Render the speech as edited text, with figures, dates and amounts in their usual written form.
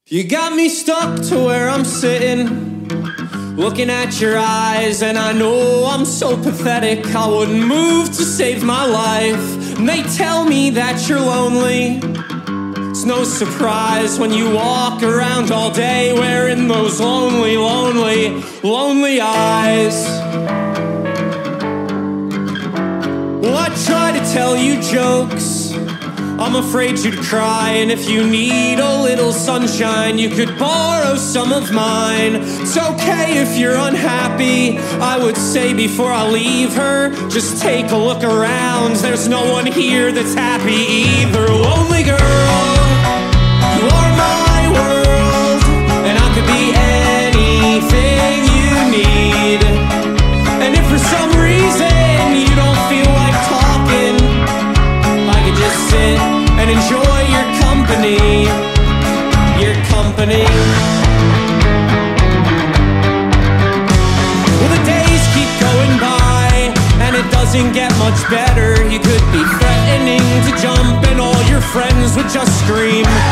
You got me stuck to where I'm sitting, looking at your eyes, and I know I'm so pathetic. I wouldn't move to save my life. And they tell me that you're lonely. It's no surprise when you walk around all day wearing those lonely, lonely, lonely eyes. Well, I try to tell you jokes, I'm afraid you'd cry, and if you need a little sunshine, you could borrow some of mine. It's okay if you're unhappy, I would say before I leave her, just take a look around, there's no one here that's happy either. Lonely girl, you are my world, and I could be anything you need. And if for some reason you don't feel like talking, I could just sit and enjoy your company, your company. Well, the days keep going by, and it doesn't get much better. You could be threatening to jump, and all your friends would just scream,